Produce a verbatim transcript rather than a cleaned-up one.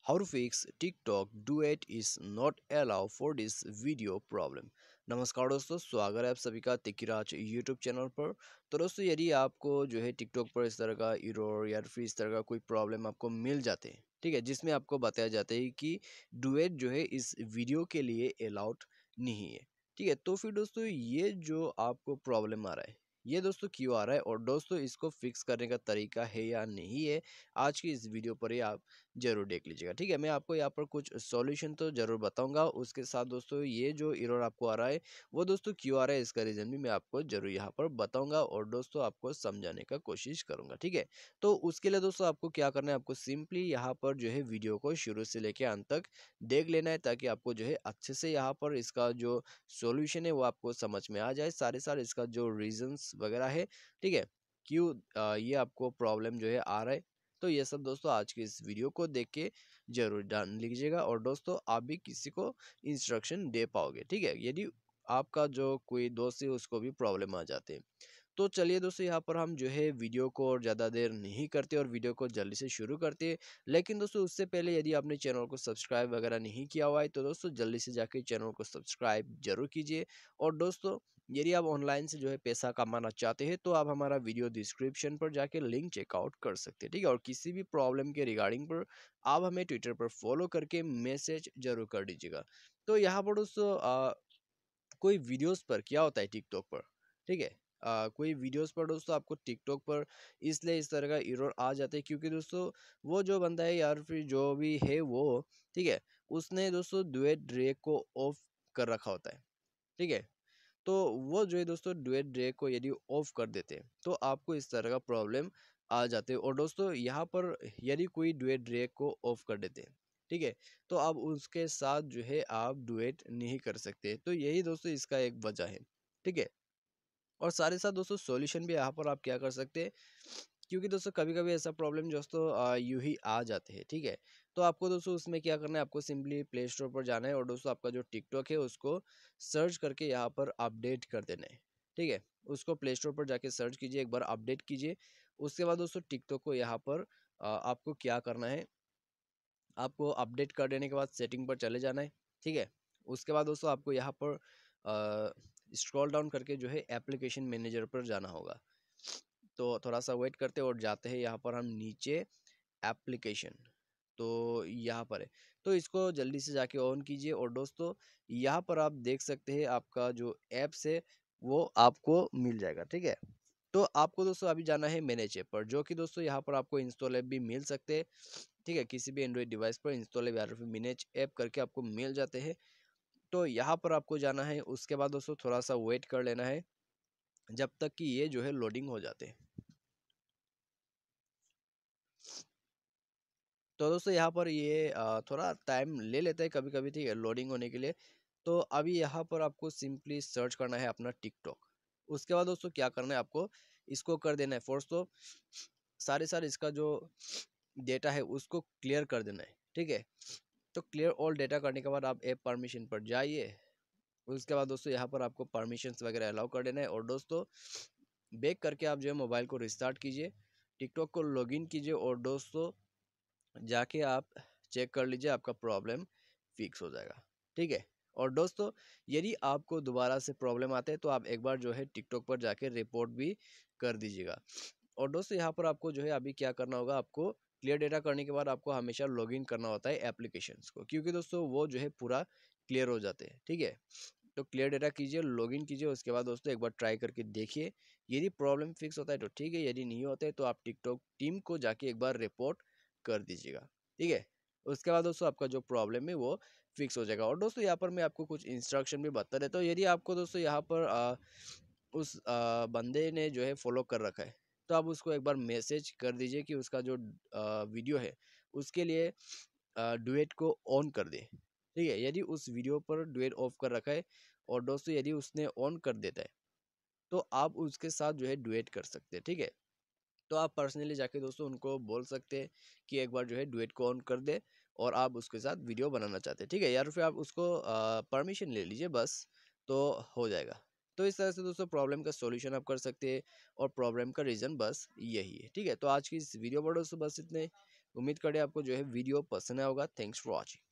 How to fix TikTok Duet is not allowed for this video problem। नमस्कार दोस्तों, स्वागत है आप सभी का तिकिराज यूट्यूब चैनल पर। तो दोस्तों, यदि आपको जो है टिकटॉक पर इस तरह का एरर या फिर इस तरह का कोई प्रॉब्लम आपको मिल जाते हैं, ठीक है, जिसमें आपको बताया जाता है कि डुएट जो है इस वीडियो के लिए अलाउड नहीं है, ठीक है, तो फिर दोस्तों ये जो आपको प्रॉब्लम आ रहा है, ये दोस्तों क्यों आ रहा है और दोस्तों इसको फिक्स करने का तरीका है या नहीं है, आज की इस वीडियो पर ही आप जरूर देख लीजिएगा। ठीक है, मैं आपको यहाँ पर कुछ सॉल्यूशन तो जरूर बताऊंगा, उसके साथ दोस्तों ये जो एरर आपको आ रहा है वो दोस्तों क्यों आ रहा है इसका रीजन भी मैं आपको जरूर यहाँ पर बताऊंगा और दोस्तों आपको समझाने का कोशिश करूंगा। ठीक है, तो उसके लिए दोस्तों आपको क्या करना है, आपको सिंपली यहाँ पर जो है वीडियो को शुरू से लेके अंत तक देख लेना है, ताकि आपको जो है अच्छे से यहाँ पर इसका जो सॉल्यूशन है वो आपको समझ में आ जाए, सारे सारे इसका जो रीजंस वगैरह है, ठीक है, क्यों अ, ये आपको प्रॉब्लम जो है आ रहा है। तो ये सब दोस्तों आज की इस वीडियो को देख के जरूर जान लीजिएगा और दोस्तों आप भी किसी को इंस्ट्रक्शन दे पाओगे। ठीक है, यदि आपका जो कोई दोस्त है उसको भी प्रॉब्लम आ जाते हैं। तो चलिए दोस्तों, यहाँ पर हम जो है वीडियो को और ज़्यादा देर नहीं करते और वीडियो को जल्दी से शुरू करते हैं। लेकिन दोस्तों उससे पहले यदि आपने चैनल को सब्सक्राइब वगैरह नहीं किया हुआ है तो दोस्तों जल्दी से जाके चैनल को सब्सक्राइब जरूर कीजिए। और दोस्तों यदि आप ऑनलाइन से जो है पैसा कमाना चाहते हैं तो आप हमारा वीडियो डिस्क्रिप्शन पर जाके लिंक चेकआउट कर सकते हैं। ठीक है, और किसी भी प्रॉब्लम के रिगार्डिंग पर आप हमें ट्विटर पर फॉलो करके मैसेज जरूर कर दीजिएगा। तो यहाँ पर दोस्तों अ, कोई वीडियोस पर क्या होता है टिकटॉक पर, ठीक है, आ, कोई वीडियोस पर दोस्तों आपको टिकटॉक पर इसलिए इस तरह का एरर आ जाते हैं क्योंकि दोस्तों वो जो बंदा है यार फिर जो भी है वो, ठीक है, उसने दोस्तों डुएट ड्रैग को ऑफ कर रखा होता है। ठीक है, तो वो जो है दोस्तों डुएट ड्रैग को यदि ऑफ कर देते हैं तो आपको इस तरह का प्रॉब्लम आ जाते हैं। और दोस्तों यहाँ पर यदि कोई डुएट ड्रैग को ऑफ कर देते हैं, ठीक है, तो अब उसके साथ जो है आप डुएट नहीं कर सकते। तो यही दोस्तों इसका एक वजह है। ठीक है, और सारे साथ दोस्तों सॉल्यूशन भी यहाँ पर आप क्या कर सकते हैं, क्योंकि दोस्तों कभी कभी ऐसा प्रॉब्लम दोस्तों आ, यूं ही आ जाते हैं। ठीक है, तो आपको दोस्तों उसमें क्या करना है, आपको सिंपली प्ले स्टोर पर जाना है और दोस्तों आपका जो टिकटॉक है उसको सर्च करके यहाँ पर अपडेट कर देना है। ठीक है, उसको प्ले स्टोर पर जाके सर्च कीजिए, एक बार अपडेट कीजिए। उसके बाद दोस्तों टिकटॉक को यहाँ पर आ, आपको क्या करना है, आपको अपडेट कर देने के बाद सेटिंग पर चले जाना है। ठीक है, उसके बाद दोस्तों आपको यहाँ पर स्क्रॉल डाउन करके जो है एप्लीकेशन मैनेजर पर जाना होगा। तो थोड़ा सा वेट करते और जाते हैं यहाँ पर हम नीचे एप्लीकेशन, तो यहाँ पर है, तो इसको जल्दी से जाके ऑन कीजिए और दोस्तों यहाँ पर आप देख सकते हैं आपका जो ऐप्स है वो आपको मिल जाएगा। ठीक है, तो आपको दोस्तों अभी जाना है मैनेज ऐप पर, जो कि दोस्तों यहाँ पर आपको इंस्टॉल ऐप भी मिल सकते हैं। ठीक है, किसी भी एंड्रॉइड डिवाइस पर इंस्टॉल ऐप या फिर मैनेज ऐप करके आपको मिल जाते हैं। तो यहाँ पर आपको जाना है, उसके बाद दोस्तों थोड़ा सा वेट कर लेना है जब तक कि ये जो है लोडिंग हो जाते हैं। तो दोस्तों यहाँ पर ये अ, थोड़ा टाइम ले लेता है कभी कभी, ठीक है, लोडिंग होने के लिए। तो अभी यहाँ पर आपको सिंपली सर्च करना है अपना टिकटॉक। उसके बाद दोस्तों क्या करना है, आपको इसको कर देना है फोर्स। तो सारे सारे इसका जो डेटा है उसको क्लियर कर देना है। ठीक है, तो क्लियर ऑल डेटा करने के बाद आप ऐप परमिशन पर जाइए। उसके बाद दोस्तों यहाँ पर आपको परमिशंस वगैरह अलाउ कर देना है और दोस्तों बैक करके आप जो है मोबाइल को रिस्टार्ट कीजिए, टिकटॉक को लॉगिन कीजिए और दोस्तों जाके आप चेक कर लीजिए, आपका प्रॉब्लम फिक्स हो जाएगा। ठीक है, और दोस्तों यदि आपको दोबारा से प्रॉब्लम आते हैं तो आप एक बार जो है टिकटॉक पर जाके रिपोर्ट भी कर दीजिएगा। और दोस्तों यहाँ पर आपको जो है अभी क्या करना होगा, आपको क्लियर डेटा करने के बाद आपको हमेशा लॉगिन करना होता है एप्लीकेशंस को, क्योंकि दोस्तों वो जो है पूरा क्लियर हो जाते हैं। ठीक है, तो क्लियर डेटा कीजिए, लॉगिन कीजिए, उसके बाद दोस्तों एक बार ट्राई करके देखिए, यदि प्रॉब्लम फिक्स होता है तो ठीक है, यदि नहीं होता है तो आप टिकटॉक टीम को जाके एक बार रिपोर्ट कर दीजिएगा। ठीक है, उसके बाद दोस्तों आपका जो प्रॉब्लम है वो फिक्स हो जाएगा। और दोस्तों यहाँ पर मैं आपको कुछ इंस्ट्रक्शन भी बता देता हूँ। यदि आपको दोस्तों यहाँ पर आ, उस आ, बंदे ने जो है फॉलो कर रखा है तो आप उसको एक बार मैसेज कर दीजिए कि उसका जो आ, वीडियो है उसके लिए डुएट को ऑन कर दे। ठीक है, यदि उस वीडियो पर डुएट ऑफ कर रखा है और दोस्तों यदि उसने ऑन कर देता है तो आप उसके साथ जो है डुएट कर सकते हैं। ठीक है, तो आप पर्सनली जाके दोस्तों उनको बोल सकते हैं कि एक बार जो है डुएट को ऑन कर दे और आप उसके साथ वीडियो बनाना चाहते हैं। ठीक है, या फिर आप उसको परमिशन ले लीजिए, बस तो हो जाएगा। तो इस तरह से दोस्तों प्रॉब्लम का सॉल्यूशन आप कर सकते हैं और प्रॉब्लम का रीज़न बस यही है। ठीक है, तो आज की इस वीडियो पर दोस्तों बस इतने। उम्मीद करें आपको जो है वीडियो पसंद आया होगा। Thanks for watching.